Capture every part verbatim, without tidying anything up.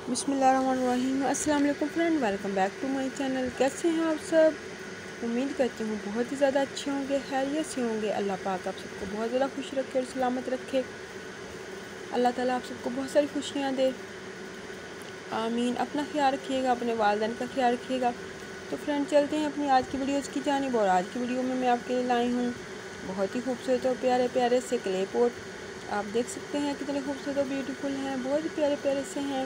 बिस्मिल्लाहिर्रहमानिर्रहीम। अस्सलाम वालेकुम friend, welcome back to my channel. कैसे हैं आप सब? उम्मीद करती हूँ बहुत ही ज़्यादा अच्छे होंगे, खैरियत से होंगे। अल्लाह पाक आप सबको बहुत ज़्यादा खुश रखे और सलामत रखे। अल्लाह ताला आप सबको बहुत सारी खुशियाँ दे, आमीन। अपना ख्याल रखिएगा, अपने वालिदैन का ख्याल रखिएगा। तो फ्रेंड चलते हैं अपनी आज की वीडियोज़ की जानिब। और आज की वीडियो में मैं आपके लिए लाई हूँ बहुत ही खूबसूरत और प्यारे प्यारे से क्ले पॉट। आप देख सकते हैं कितने खूबसूरत और ब्यूटीफुल हैं, बहुत ही प्यारे प्यारे से हैं।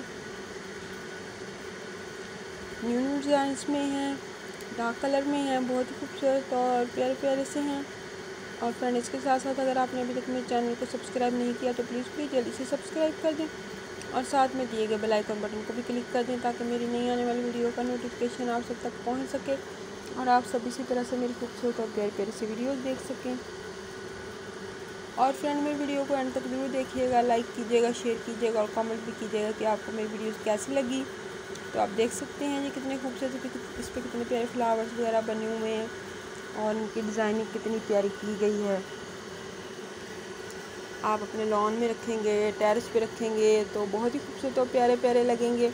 न्यू न्यू डिज़ाइंस में हैं, डार्क कलर में हैं, बहुत ही खूबसूरत और प्यारे प्यारे से हैं। और फ्रेंड इसके साथ साथ अगर आपने अभी तक मेरे चैनल को सब्सक्राइब नहीं किया तो प्लीज़ प्लीज़ जल्दी से सब्सक्राइब कर दें और साथ में दिए गए बेल आइकन बटन को भी क्लिक कर दें ताकि मेरी नई आने वाली वीडियो का नोटिफिकेशन आप सब तक पहुंच सके और आप सब इसी तरह से मेरी खूबसूरत और प्यारी प्यारी सी वीडियोज़ देख सकें। और फ्रेंड मेरी वीडियो को एंड तक जरूर देखिएगा, लाइक कीजिएगा, शेयर कीजिएगा और कमेंट भी कीजिएगा कि आपको मेरी वीडियोज़ कैसी लगी। तो आप देख सकते हैं ये कितने खूबसूरत, इस पर कितने प्यारे फ्लावर्स वगैरह बने हुए हैं और इनकी डिज़ाइनिंग कितनी प्यारी की गई है। आप अपने लॉन में रखेंगे, टेरेस पे रखेंगे तो बहुत ही खूबसूरत और प्यारे प्यारे लगेंगे।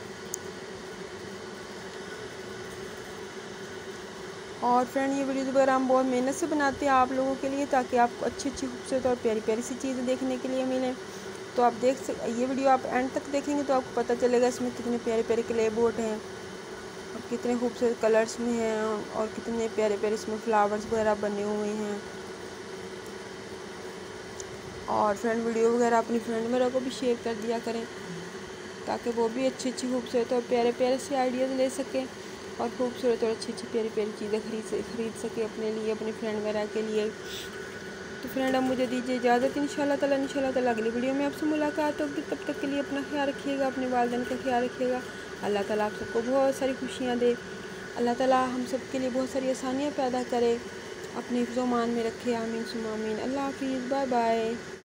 और फ्रेंड ये वीडियो वगैरह हम बहुत मेहनत से बनाते हैं आप लोगों के लिए ताकि आपको अच्छी अच्छी खूबसूरत और प्यारी प्यारी सी चीज़ें देखने के लिए मिलें। तो आप देख सक ये वीडियो आप एंड तक देखेंगे तो आपको पता चलेगा इसमें कितने प्यारे प्यारे क्ले बोट हैं और कितने खूबसूरत कलर्स में हैं और कितने प्यारे प्यारे इसमें फ्लावर्स वगैरह बने हुए हैं। और फ्रेंड वीडियो वगैरह अपनी फ्रेंड वगैरह को भी शेयर कर दिया करें ताकि वो भी अच्छी अच्छी खूबसूरत और प्यारे प्यारे से आइडियाज़ ले सकें और खूबसूरत और अच्छी अच्छी प्यारी प्यारी चीज़ें खरीद से खरीद सके अपने लिए, अपने फ्रेंड वगैरह के लिए। तो फ्रेंड अब मुझे दीजिए इजाज़त। इंशाल्लाह ताला इंशाल्लाह ताला अगली वीडियो में आपसे मुलाकात होगी। तब तक के लिए अपना ख्याल रखिएगा, अपने वालिदैन का ख्याल रखिएगा। अल्लाह ताला आप सबको बहुत सारी खुशियाँ दे। अल्लाह ताला हम सब के लिए बहुत सारी आसानियाँ पैदा करे, अपने हिफ्ज़-ओ-मान में रखे। आमीन सुम्मा आमीन। अल्लाह हाफ़िज़, बाय बाय।